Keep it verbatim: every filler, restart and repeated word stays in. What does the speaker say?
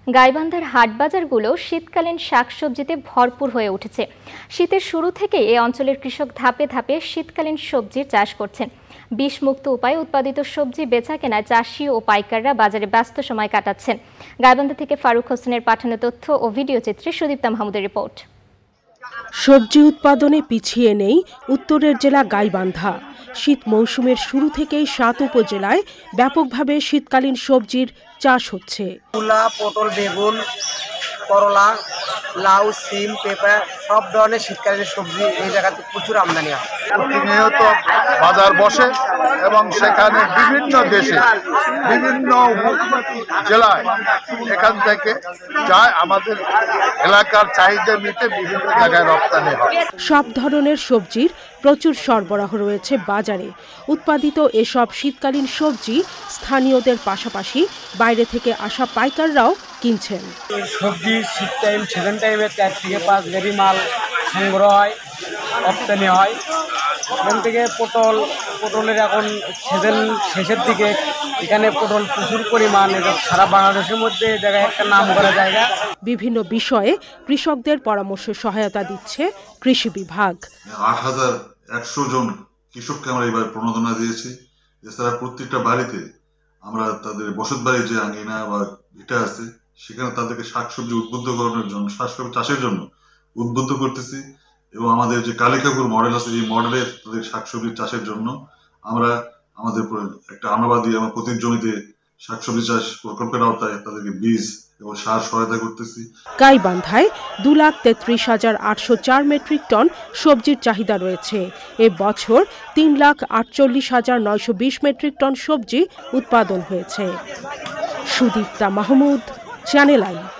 গাইবান্ধার হাটবাজারগুলো শীতকালীন শাকসবজিতে ভরপুর হয়ে উঠেছে। শীতের শুরু থেকে এই অঞ্চলের কৃষক ধাপে ধাপে শীতকালীন সবজির চাষ করছেন। বিষমুক্ত উপায়ে উৎপাদিত সবজি বেচা কেনায় চাষি ও পাইকাররা বাজারে ব্যস্ত সময় কাটাচ্ছেন। গাইবান্ধা থেকে ফারুক হোসেনের পাঠানো তথ্য ও ভিডিও চিত্রে সুদীপ্তা মাহমুদের রিপোর্ট। সবজি উৎপাদনে পিছিয়ে নেই উত্তরের জেলা গাইবান্ধা। শীত মৌসুমের শুরু থেকেই সাত উপজেলায় ব্যাপকভাবে শীতকালীন সবজির চাষ হচ্ছে। মূলা, পটল, বেগুন, করলা, লাউ, সিম, পেঁপা সব ধরনের শীতকালীন সবজি এই জায়গাতে প্রচুর আমদানি হয়। প্রতিনিয়ত বাজার বসে এবং সেখানে বিভিন্ন দেশে বিভিন্ন জেলায় এখান থেকে যায় আমাদের এলাকার চাহিদা মিটে বিভিন্ন জায়গায় রপ্তানি হয়। সব ধরনের সবজির প্রচুর সরবরাহ রয়েছে বাজারে। উৎপাদিত এসব শীতকালীন সবজি স্থানীয়দের পাশাপাশি বাইরে থেকে আসা পাইকাররাও কিনছেন। সবজি শীত টাইম সিজন টাইমে চার থেকে পাঁচ গাড়ি মাল সংগ্রহ হয়, রপ্তানি হয়। এখান থেকে পটল পটলের এখন সিজন শেষের দিকে এখানে পটল প্রচুর পরিমাণ, সারা বাংলাদেশের মধ্যে জায়গায় একটা নাম করা জায়গা। বিভিন্ন বিষয়ে কৃষকদের পরামর্শ সহায়তা দিচ্ছে কৃষি বিভাগ। আট হাজার একশো জন কৃষককে আমরা এবার প্রণোদনা দিয়েছি। এছাড়া প্রত্যেকটা বাড়িতে আমরা তাদের বসত বাড়ির যে আঙ্গিনা বা ভিটা আছে সেখানে তাদেরকে শাকসবজি উদ্বুদ্ধ করানোর জন্য, শাকসবজি চাষের জন্য উদ্বুদ্ধ করতেছি। এবং আমাদের যে কালিকাপুর মডেল আছে এই মডেলে তাদের শাকসবজি চাষের জন্য আমরা আমাদের একটা আনাবাদী আমার প্রতি জমিতে শাকসবজি চাষ প্রকল্পের আওতায় তাদেরকে বীজ এবং সার সহায়তা করতেছি। গাইবান্ধায় দু লাখ তেত্রিশ হাজার আটশো চার মেট্রিক টন সবজির চাহিদা রয়েছে। এ বছর তিন লাখ আটচল্লিশ হাজার নয়শো বিশ মেট্রিক টন সবজি উৎপাদন হয়েছে। Sudipta Mahmud, Channel I.